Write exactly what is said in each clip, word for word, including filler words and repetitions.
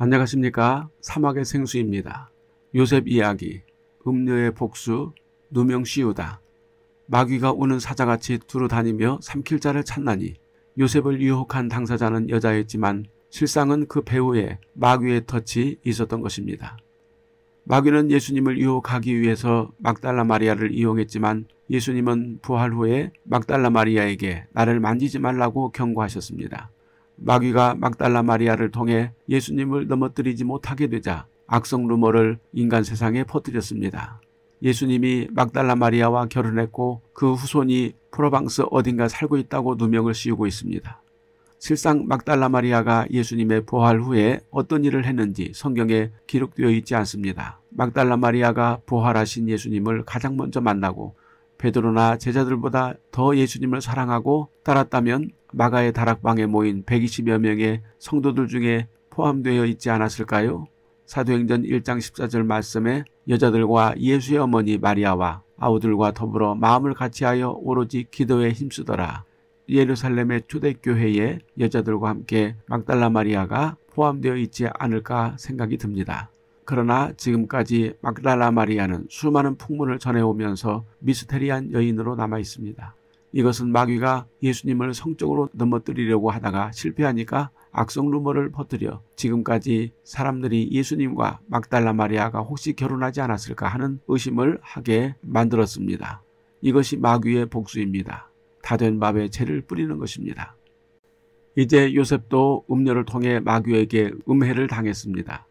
안녕하십니까. 사막의 생수입니다. 요셉 이야기, 음녀의 복수, 누명 씌우다. 마귀가 우는 사자같이 두루 다니며 삼킬 자를 찾나니 요셉을 유혹한 당사자는 여자였지만 실상은 그 배후에 마귀의 덫이 있었던 것입니다. 마귀는 예수님을 유혹하기 위해서 막달라 마리아를 이용했지만 예수님은 부활 후에 막달라 마리아에게 나를 만지지 말라고 경고하셨습니다. 마귀가 막달라 마리아를 통해 예수님을 넘어뜨리지 못하게 되자 악성 루머를 인간 세상에 퍼뜨렸습니다. 예수님이 막달라 마리아와 결혼했고 그 후손이 프로방스 어딘가 살고 있다고 누명을 씌우고 있습니다. 실상 막달라 마리아가 예수님의 부활 후에 어떤 일을 했는지 성경에 기록되어 있지 않습니다. 막달라 마리아가 부활하신 예수님을 가장 먼저 만나고 베드로나 제자들보다 더 예수님을 사랑하고 따랐다면 마가의 다락방에 모인 백이십여 명의 성도들 중에 포함되어 있지 않았을까요? 사도행전 일 장 십사 절 말씀에 여자들과 예수의 어머니 마리아와 아우들과 더불어 마음을 같이하여 오로지 기도에 힘쓰더라. 예루살렘의 초대교회에 여자들과 함께 막달라 마리아가 포함되어 있지 않을까 생각이 듭니다. 그러나 지금까지 막달라 마리아는 수많은 풍문을 전해오면서 미스테리한 여인으로 남아 있습니다. 이것은 마귀가 예수님을 성적으로 넘어뜨리려고 하다가 실패하니까 악성 루머를 퍼뜨려 지금까지 사람들이 예수님과 막달라 마리아가 혹시 결혼하지 않았을까 하는 의심을 하게 만들었습니다. 이것이 마귀의 복수입니다. 다 된 밥에 채를 뿌리는 것입니다. 이제 요셉도 음녀를 통해 마귀에게 음해를 당했습니다.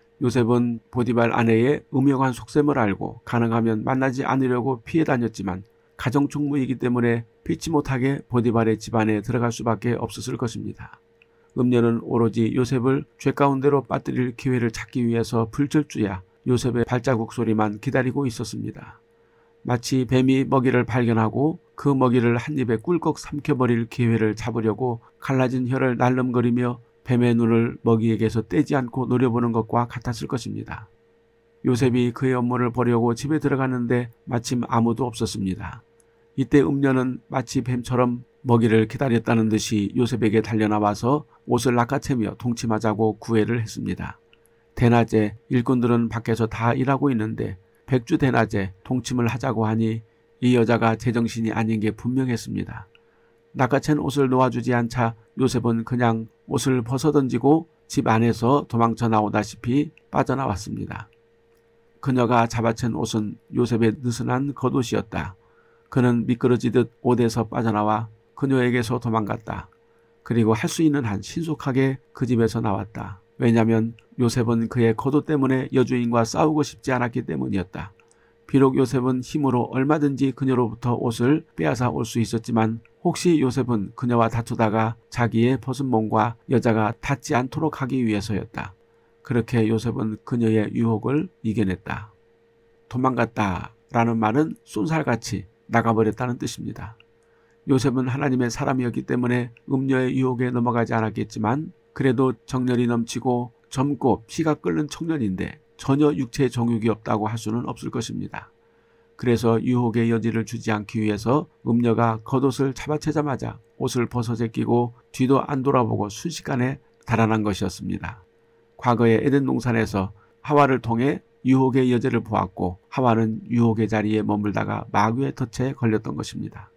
요셉은 보디발 아내의 음흉한 속셈을 알고 가능하면 만나지 않으려고 피해 다녔지만 가정총무이기 때문에 피치 못하게 보디발의 집안에 들어갈 수밖에 없었을 것입니다. 음녀는 오로지 요셉을 죄 가운데로 빠뜨릴 기회를 찾기 위해서 불철주야 요셉의 발자국 소리만 기다리고 있었습니다. 마치 뱀이 먹이를 발견하고 그 먹이를 한 입에 꿀꺽 삼켜버릴 기회를 잡으려고 갈라진 혀를 날름거리며 뱀의 눈을 먹이에게서 떼지 않고 노려보는 것과 같았을 것입니다. 요셉이 그의 업무를 보려고 집에 들어갔는데 마침 아무도 없었습니다. 이때 음녀는 마치 뱀처럼 먹이를 기다렸다는 듯이 요셉에게 달려나와서 옷을 낚아채며 동침하자고 구애를 했습니다. 대낮에 일꾼들은 밖에서 다 일하고 있는데 백주 대낮에 동침을 하자고 하니 이 여자가 제정신이 아닌 게 분명했습니다. 낚아챈 옷을 놓아주지 않자 요셉은 그냥 옷을 벗어던지고 집 안에서 도망쳐 나오다시피 빠져나왔습니다. 그녀가 잡아챈 옷은 요셉의 느슨한 겉옷이었다. 그는 미끄러지듯 옷에서 빠져나와 그녀에게서 도망갔다. 그리고 할 수 있는 한 신속하게 그 집에서 나왔다. 왜냐하면 요셉은 그의 겉옷 때문에 여주인과 싸우고 싶지 않았기 때문이었다. 비록 요셉은 힘으로 얼마든지 그녀로부터 옷을 빼앗아 올 수 있었지만 혹시 요셉은 그녀와 다투다가 자기의 벗은 몸과 여자가 닿지 않도록 하기 위해서였다. 그렇게 요셉은 그녀의 유혹을 이겨냈다. 도망갔다 라는 말은 쏜살같이 나가버렸다는 뜻입니다. 요셉은 하나님의 사람이었기 때문에 음녀의 유혹에 넘어가지 않았겠지만 그래도 정열이 넘치고 젊고 피가 끓는 청년인데 전혀 육체의 정욕이 없다고 할 수는 없을 것입니다. 그래서 유혹의 여지를 주지 않기 위해서 음녀가 겉옷을 잡아채자마자 옷을 벗어 제끼고 뒤도 안 돌아보고 순식간에 달아난 것이었습니다. 과거의 에덴 동산에서 하와를 통해 유혹의 여지를 보았고 하와는 유혹의 자리에 머물다가 마귀의 덫에 걸렸던 것입니다.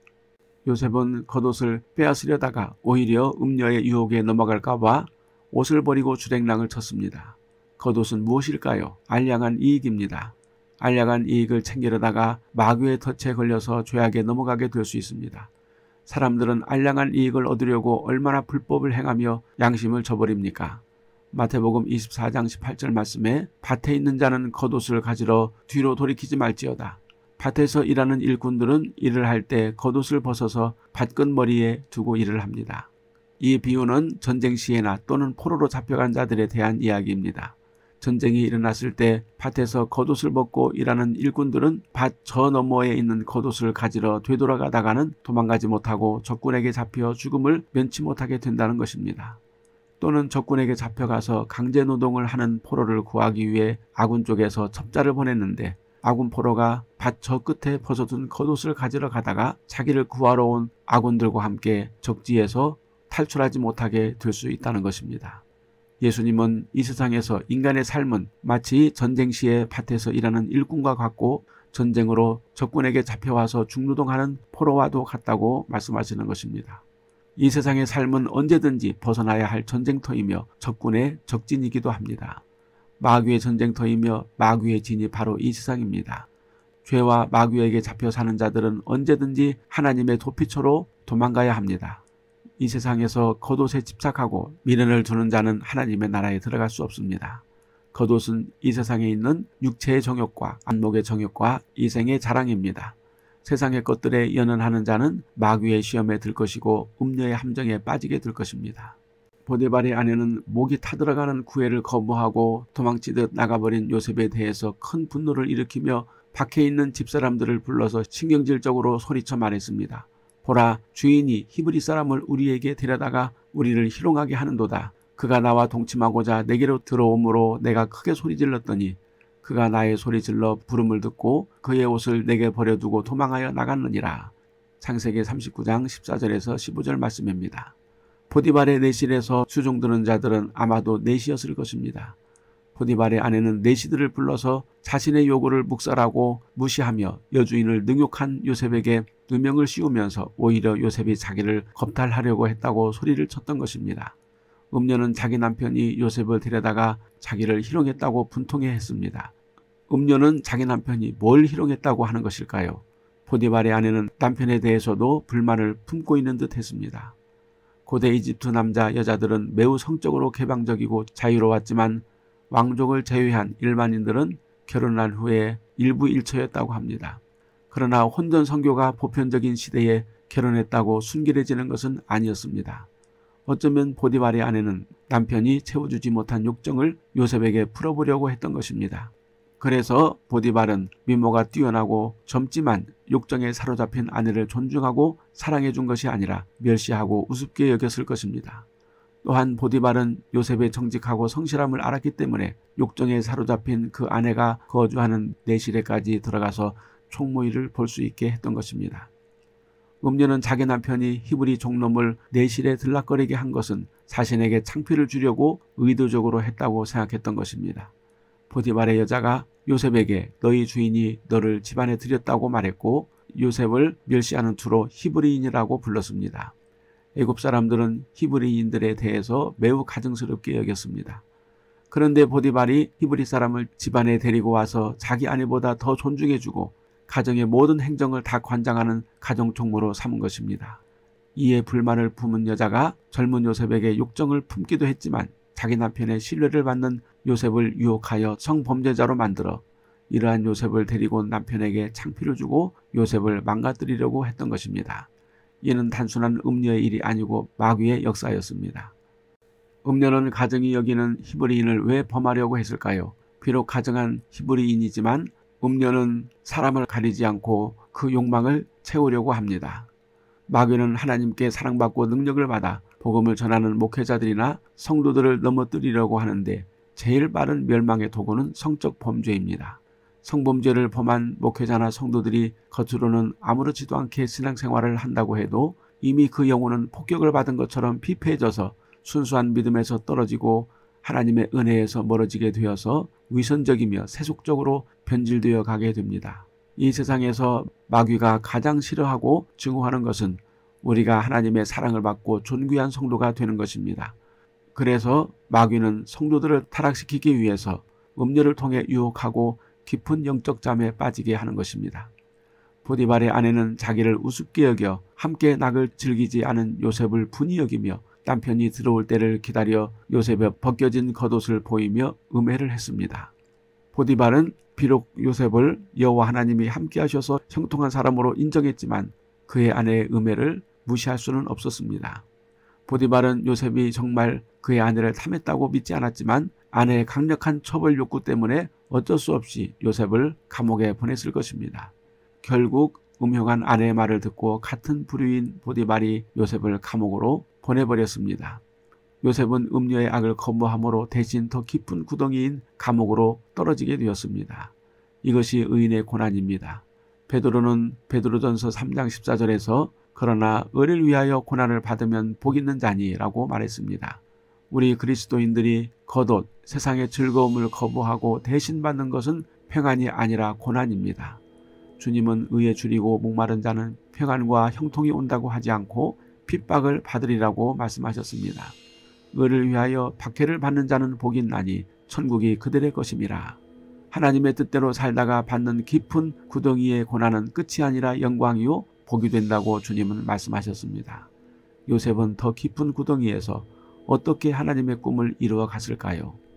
요셉은 겉옷을 빼앗으려다가 오히려 음녀의 유혹에 넘어갈까 봐 옷을 버리고 주랭랑을 쳤습니다. 겉옷은 무엇일까요? 알량한 이익입니다. 알량한 이익을 챙기려다가 마귀의 덫에 걸려서 죄악에 넘어가게 될 수 있습니다. 사람들은 알량한 이익을 얻으려고 얼마나 불법을 행하며 양심을 저버립니까? 마태복음 이십사 장 십팔 절 말씀에 밭에 있는 자는 겉옷을 가지러 뒤로 돌이키지 말지어다. 밭에서 일하는 일꾼들은 일을 할 때 겉옷을 벗어서 밭끝머리에 두고 일을 합니다. 이 비유는 전쟁 시에나 또는 포로로 잡혀간 자들에 대한 이야기입니다. 전쟁이 일어났을 때 밭에서 겉옷을 벗고 일하는 일꾼들은 밭 저 너머에 있는 겉옷을 가지러 되돌아가다가는 도망가지 못하고 적군에게 잡혀 죽음을 면치 못하게 된다는 것입니다. 또는 적군에게 잡혀가서 강제노동을 하는 포로를 구하기 위해 아군 쪽에서 첩자를 보냈는데 아군 포로가 밭 저 끝에 벗어둔 겉옷을 가지러 가다가 자기를 구하러 온 아군들과 함께 적지에서 탈출하지 못하게 될 수 있다는 것입니다. 예수님은 이 세상에서 인간의 삶은 마치 전쟁 시에 밭에서 일하는 일꾼과 같고 전쟁으로 적군에게 잡혀와서 중노동하는 포로와도 같다고 말씀하시는 것입니다. 이 세상의 삶은 언제든지 벗어나야 할 전쟁터이며 적군의 적진이기도 합니다. 마귀의 전쟁터이며 마귀의 진이 바로 이 세상입니다. 죄와 마귀에게 잡혀 사는 자들은 언제든지 하나님의 도피처로 도망가야 합니다. 이 세상에서 겉옷에 집착하고 미련을 두는 자는 하나님의 나라에 들어갈 수 없습니다. 겉옷은 이 세상에 있는 육체의 정욕과 안목의 정욕과 이생의 자랑입니다. 세상의 것들에 연연하는 자는 마귀의 시험에 들 것이고 음녀의 함정에 빠지게 될 것입니다. 보디발의 아내는 목이 타들어가는 구애를 거부하고 도망치듯 나가버린 요셉에 대해서 큰 분노를 일으키며 밖에 있는 집사람들을 불러서 신경질적으로 소리쳐 말했습니다. 보라, 주인이 히브리 사람을 우리에게 데려다가 우리를 희롱하게 하는도다. 그가 나와 동침하고자 내게로 들어오므로 내가 크게 소리질렀더니 그가 나의 소리질러 부름을 듣고 그의 옷을 내게 버려두고 도망하여 나갔느니라. 창세기 삼십구 장 십사 절에서 십오 절 말씀입니다. 보디발의 내실에서 수종드는 자들은 아마도 내시였을 것입니다. 보디발의 아내는 내시들을 불러서 자신의 요구를 묵살하고 무시하며 여주인을 능욕한 요셉에게 누명을 씌우면서 오히려 요셉이 자기를 겁탈하려고 했다고 소리를 쳤던 것입니다. 음녀는 자기 남편이 요셉을 데려다가 자기를 희롱했다고 분통해했습니다. 음녀는 자기 남편이 뭘 희롱했다고 하는 것일까요? 보디발의 아내는 남편에 대해서도 불만을 품고 있는 듯 했습니다. 고대 이집트 남자 여자들은 매우 성적으로 개방적이고 자유로웠지만 왕족을 제외한 일반인들은 결혼한 후에 일부일처였다고 합니다. 그러나 혼전 선교가 보편적인 시대에 결혼했다고 순결해지는 것은 아니었습니다. 어쩌면 보디발의 아내는 남편이 채워주지 못한 욕정을 요셉에게 풀어보려고 했던 것입니다. 그래서 보디발은 미모가 뛰어나고 젊지만 욕정에 사로잡힌 아내를 존중하고 사랑해 준 것이 아니라 멸시하고 우습게 여겼을 것입니다. 또한 보디발은 요셉의 정직하고 성실함을 알았기 때문에 욕정에 사로잡힌 그 아내가 거주하는 내실에까지 들어가서 총무일을 볼 수 있게 했던 것입니다. 음녀는 자기 남편이 히브리 종놈을 내실에 들락거리게 한 것은 자신에게 창피를 주려고 의도적으로 했다고 생각했던 것입니다. 보디발의 여자가 요셉에게 너희 주인이 너를 집안에 들였다고 말했고 요셉을 멸시하는 투로 히브리인이라고 불렀습니다. 애굽 사람들은 히브리인들에 대해서 매우 가증스럽게 여겼습니다. 그런데 보디발이 히브리 사람을 집안에 데리고 와서 자기 아내보다 더 존중해주고 가정의 모든 행정을 다 관장하는 가정총무로 삼은 것입니다. 이에 불만을 품은 여자가 젊은 요셉에게 욕정을 품기도 했지만 자기 남편의 신뢰를 받는 요셉을 유혹하여 성범죄자로 만들어 이러한 요셉을 데리고 남편에게 창피를 주고 요셉을 망가뜨리려고 했던 것입니다. 이는 단순한 음녀의 일이 아니고 마귀의 역사였습니다. 음녀는 가정이 여기는 히브리인을 왜 범하려고 했을까요? 비록 가정한 히브리인이지만 음녀는 사람을 가리지 않고 그 욕망을 채우려고 합니다. 마귀는 하나님께 사랑받고 능력을 받아 복음을 전하는 목회자들이나 성도들을 넘어뜨리려고 하는데 제일 빠른 멸망의 도구는 성적 범죄입니다. 성범죄를 범한 목회자나 성도들이 겉으로는 아무렇지도 않게 신앙생활을 한다고 해도 이미 그 영혼은 폭격을 받은 것처럼 피폐해져서 순수한 믿음에서 떨어지고 하나님의 은혜에서 멀어지게 되어서 위선적이며 세속적으로 변질되어 가게 됩니다. 이 세상에서 마귀가 가장 싫어하고 증오하는 것은 우리가 하나님의 사랑을 받고 존귀한 성도가 되는 것입니다. 그래서 마귀는 성도들을 타락시키기 위해서 음녀를 통해 유혹하고 깊은 영적 잠에 빠지게 하는 것입니다. 보디발의 아내는 자기를 우습게 여겨 함께 낙을 즐기지 않은 요셉을 분이 여기며 남편이 들어올 때를 기다려 요셉의 벗겨진 겉옷을 보이며 음해를 했습니다. 보디발은 비록 요셉을 여호와 하나님이 함께 하셔서 형통한 사람으로 인정했지만 그의 아내의 음해를 무시할 수는 없었습니다. 보디발은 요셉이 정말 그의 아내를 탐했다고 믿지 않았지만 아내의 강력한 처벌 욕구 때문에 어쩔 수 없이 요셉을 감옥에 보냈을 것입니다. 결국 음흉한 아내의 말을 듣고 같은 부류인 보디발이 요셉을 감옥으로 보내버렸습니다. 요셉은 음녀의 악을 거부함으로 대신 더 깊은 구덩이인 감옥으로 떨어지게 되었습니다. 이것이 의인의 고난입니다. 베드로는 베드로전서 삼 장 십사 절에서 그러나 의를 위하여 고난을 받으면 복 있는 자니 라고 말했습니다. 우리 그리스도인들이 겉옷 세상의 즐거움을 거부하고 대신 받는 것은 평안이 아니라 고난입니다. 주님은 의에 줄이고 목마른 자는 평안과 형통이 온다고 하지 않고 핍박을 받으리라고 말씀하셨습니다. 의를 위하여 박해를 받는 자는 복이 있나니 천국이 그들의 것임이라. 하나님의 뜻대로 살다가 받는 깊은 구덩이의 고난은 끝이 아니라 영광이요 복이 된다고 주님은 말씀하셨습니다. 요셉은 더 깊은 구덩이에서 어떻게 하나님의 꿈을 이루어 갔을까요?